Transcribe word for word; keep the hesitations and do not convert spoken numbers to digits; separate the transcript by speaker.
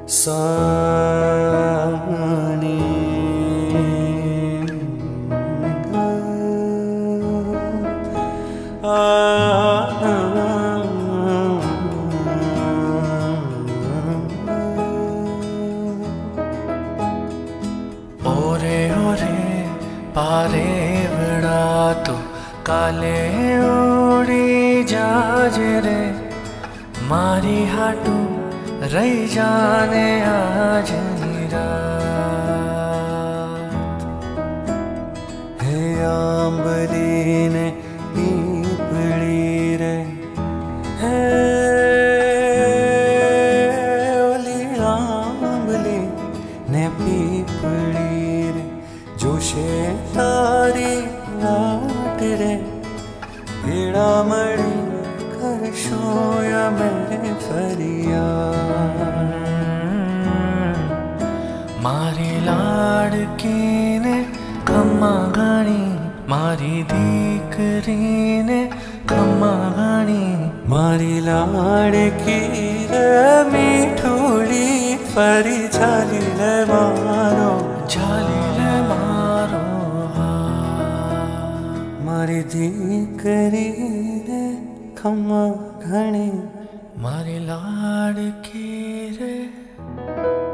Speaker 1: सानी आ ओरे ओरे पारे बड़ा तो काले उड़ी जाजरे मारी हाटू रही जाने आज रात है आंबली ने पीपड़ी रे है ओली आंबली ने पीपड़ी रे जोशे तारी लाट रे पीड़ा मड़ी कर शोया मैं फरिया मारी लाड़की ने खम्मा घणी मारी दीकरी ने खम्मा घणी मारी लाड़की रे मीठोड़ी फरी झाली ले मारो झाली ले मारो मारी दीकरी रे खम्मा घणी मारी लाड़की रे।